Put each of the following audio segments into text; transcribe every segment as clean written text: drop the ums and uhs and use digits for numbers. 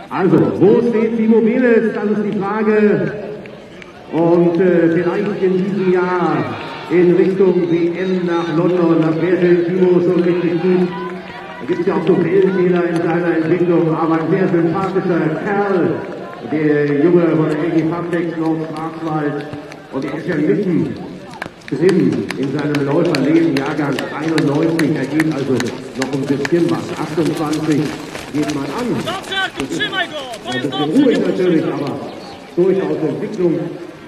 Also, wo steht Timo Benes? Das ist die Frage. Und vielleicht in diesem Jahr in Richtung WM nach London, das wäre Timo schon richtig gut. Da gibt es ja auch so Fehlfehler in seiner Entwicklung, aber ein sehr sympathischer Kerl, der Junge von der LG Fastex Nordschwarzwald. Und er ist ja mitten drin in seinem Läuferleben, Jahrgang 91, er geht also noch ein bisschen was. 28 geht man an. Ein bisschen ruhig natürlich, aber durchaus Entwicklung.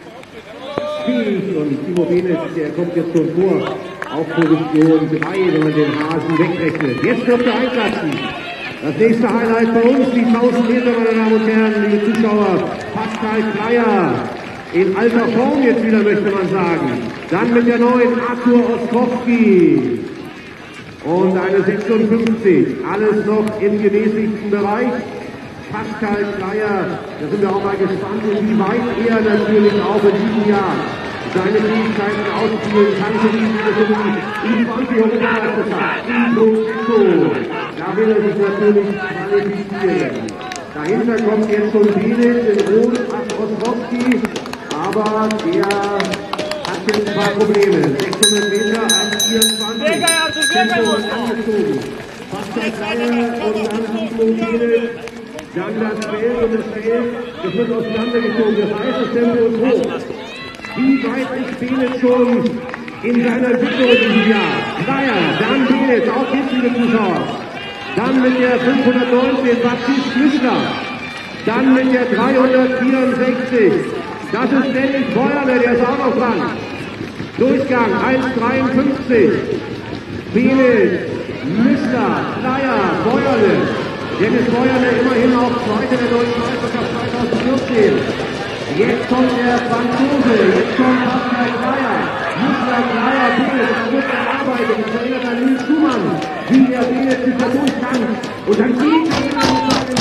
Und Timo Benes, der kommt jetzt schon vor auf Position 3, wenn man den Hasen wegrechnet. Jetzt dürfte er einplatzen. Das nächste Highlight bei uns, die 1000 Meter, meine Damen und Herren, liebe Zuschauer. Pascal Kleier in alter Form jetzt wieder, möchte man sagen. Dann mit der neuen Arthur Ostrowski. Und eine 56. Alles noch im gemäßigten Bereich. Pascal Kleier, da sind wir auch mal gespannt, inwieweit er natürlich auch in diesem Jahr seine Fähigkeiten ausspielen kann für die 20 Europameisterschaft in Prosecco. Da will er sich natürlich qualifizieren. Dahinter kommt jetzt schon Benes in Rot, Ostrowski, aber der hat jetzt ein paar Probleme. 600 Meter, 1,24. Tempo ist angezogen. Pascal Kleier und dann Timo Benes. Dann das Feld und das Feld, das wird auseinandergezogen. Das heißt, das Tempo ist hoch. Wie weit ist Benes schon in seiner Entwicklung in diesem Jahr? Kleier, dann Benes, auch jetzt liebe Zuschauer. Dann mit der 519 Baptiste Mischler. Dann mit der 364. Das ist Dennis Beuerle, der ist auch noch dran. Durchgang 1,53. Benes, Mischler, Kleier, Beuerle. Dennis Beuerle immerhin auch Zweiter der Deutschen Meisterschaft 2014. Jetzt kommt der Franzose, jetzt kommt Pascal Kleier. Mischler, Kleier, Benes, da wird gearbeitet. Das erinnert an Nils Schumann, wie der Benes sich da durchgang. Und dann geht er immer mit seinem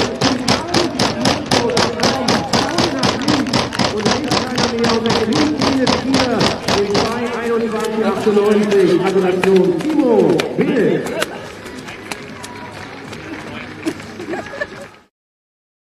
und dann ist keiner mehr. Und dann gewinnt Benes wieder in 2,21,98. Gratulation, Timo Benes.